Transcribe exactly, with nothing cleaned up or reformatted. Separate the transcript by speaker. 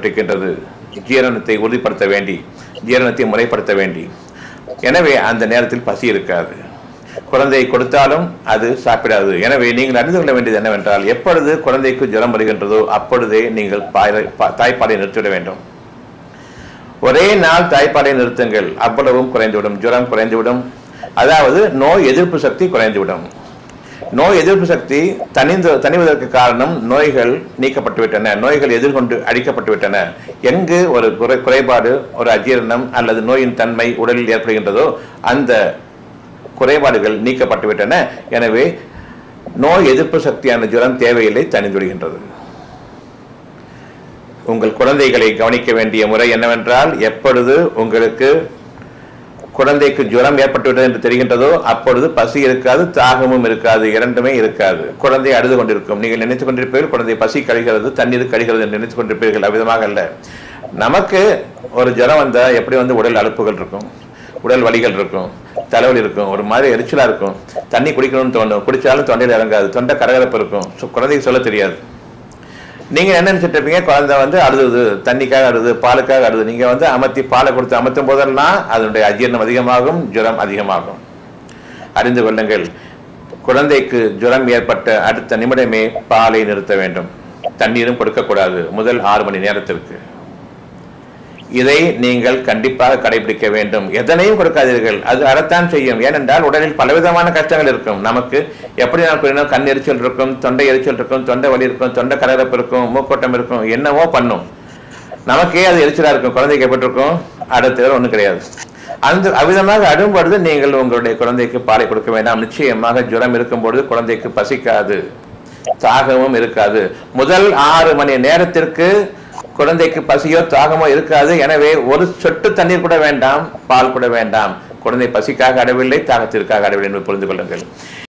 Speaker 1: செய்யப்பட்டிருக்கின்றது. ஜீரணத்தை உறுதிப்படுத்த வேண்டி, ஜீரணத்தை முறைப்படுத்த வேண்டி. எனவே அந்த நேரத்தில் பசி இருக்காது. குழந்தை கொடுத்தாலும் அது சாப்பிடாது. எனவே நீங்கள் அறிந்து கொள்ள வேண்டியது என்னவென்றால், எப்பொழுது குழந்தைக்கு ஜுரம் வருகின்றதோ அப்பொழுதே நீங்கள் தாய்ப்பாலை நிறுத்திவிட வேண்டும். ஒரே நாள் தாய்ப்பாலை நிறுத்துங்கள், அவ்வளவும் குறைந்துவிடும், ஜுரம் குறைந்துவிடும். அதாவது நோய் எதிர்ப்பு சக்தி குறைந்துவிடும். நோய் எதிர்ப்பு சக்தி தனிந்து தனிவதற்கு காரணம் நோய்கள் நீக்கப்பட்டுவிட்டன, நோய்கள் எதிர்கொண்டு அழிக்கப்பட்டுவிட்டன. எங்கு ஒரு குறை குறைபாடு ஒரு அஜீரணம் அல்லது நோயின் தன்மை உடலில் ஏற்படுகின்றதோ அந்த குறைபாடுகள் நீக்கப்பட்டுவிட்டன. எனவே நோய் எதிர்ப்பு சக்தியான ஜுரம் தேவையில்லை, தனிந்துவிடுகின்றது. உங்கள் குழந்தைகளை கவனிக்க வேண்டிய முறை என்னவென்றால், எப்பொழுது உங்களுக்கு குழந்தைக்கு ஜுரம் ஏற்பட்டுவிட்டது என்று தெரிகின்றதோ அப்பொழுது பசி இருக்காது, தாகமும் இருக்காது, இரண்டுமே இருக்காது. குழந்தை அழுது கொண்டிருக்கும், நீங்கள் நினைத்துக் கொண்டிருப்பீர்கள் குழந்தை பசி கழிகிறது, தண்ணீர் கழிகிறது என்று நினைத்துக் கொண்டிருப்பீர்கள். அவ்விதமாக அல்ல. நமக்கு ஒரு ஜுரம் வந்தால் எப்படி வந்து உடல் அலுப்புகள் இருக்கும், உடல் வலிகள் இருக்கும், தலைவலி இருக்கும், ஒரு மாதிரி எரிச்சலா இருக்கும், தண்ணி குடிக்கணும்னு தோணும், குடிச்சாலும் தொண்டையில் இறங்காது, தொண்டை கரகரப்பு இருக்கும், குழந்தைக்கு சொல்ல தெரியாது. நீங்க என்ன நினைச்சிட்டு இருப்பீங்க, குழந்தை வந்து அழுது, தண்ணிக்காக அழுது, பாலுக்காக அழுது. நீங்க வந்து அமர்த்தி பாலை கொடுத்து அமர்த்தும் போதெல்லாம் அதனுடைய அஜீரணம் அதிகமாகும், ஜுரம் அதிகமாகும். அறிந்து கொள்ளுங்கள், குழந்தைக்கு ஜுரம் ஏற்பட்ட அடுத்த நிமிடமே பாலை நிறுத்த வேண்டும், தண்ணீரும் கொடுக்கக்கூடாது முதல் ஆறு மணி நேரத்திற்கு. இதை நீங்கள் கண்டிப்பாக கடைபிடிக்க வேண்டும். எதனையும் கொடுக்காதீர்கள், அது அறத்தான் செய்யும். ஏனென்றால் உடலில் பலவிதமான கஷ்டங்கள் இருக்கும். நமக்கு எப்படி நான் கூறினோம், கண் எரிச்சல் இருக்கும், தொண்டை எரிச்சல் இருக்கும், தொண்டை வலி இருக்கும், தொண்டை கரகரப்பு இருக்கும், மூக்கோட்டம் இருக்கும், என்னவோ பண்ணும். நமக்கே அது எரிச்சலா இருக்கும், குழந்தைக்கு எப்படிருக்கும், அடுத்த ஒன்றும் கிடையாது. அந்த அவ்விதமாக அடும்பொழுது நீங்கள் உங்களுடைய குழந்தைக்கு பாலை கொடுக்க வேண்டாம். நிச்சயமாக ஜுரம் இருக்கும் பொழுது குழந்தைக்கு பசிக்காது, தாகமும் இருக்காது. முதல் ஆறு மணி நேரத்திற்கு குழந்தைக்கு பசியோ தாகமோ இருக்காது. எனவே ஒரு சொட்டு தண்ணீர் கூட வேண்டாம், பால் கூட வேண்டாம். குழந்தை பசிக்காக அடவில்லை, தாகத்திற்காக அடவில்லை என்று புரிந்து கொள்ளுங்கள்.